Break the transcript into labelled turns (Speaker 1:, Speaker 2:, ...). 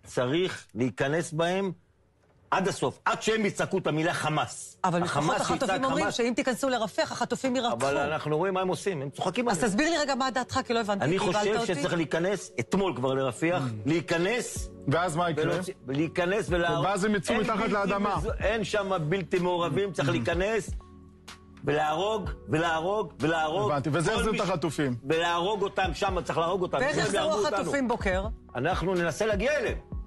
Speaker 1: צריך להיכנס בהם עד הסוף, עד שהם יצעקו את המילה חמאס.
Speaker 2: אבל משפחות החטופים אומרים שאם תיכנסו לרפיח, החטופים ירצחו.
Speaker 1: אבל אנחנו רואים מה הם עושים, הם צוחקים עליהם.
Speaker 2: אז תסביר לי רגע מה דעתך, כי לא הבנתי.
Speaker 1: אני חושב שצריך להיכנס, אתמול כבר לרפיח, להיכנס...
Speaker 3: ואז מה יקרה?
Speaker 1: להיכנס ולהרוג...
Speaker 3: ואז הם יצאו מתחת לאדמה.
Speaker 1: אין שם בלתי מעורבים, צריך להיכנס ולהרוג, ולהרוג, ולהרוג.
Speaker 3: הבנתי, וזה יחזיר את החטופים.
Speaker 1: ולהרוג אותם שם, צריך להרוג אותם.
Speaker 2: ואיך יחזרו החטופים בוקר?
Speaker 1: אנחנו ננסה להגיע אליהם.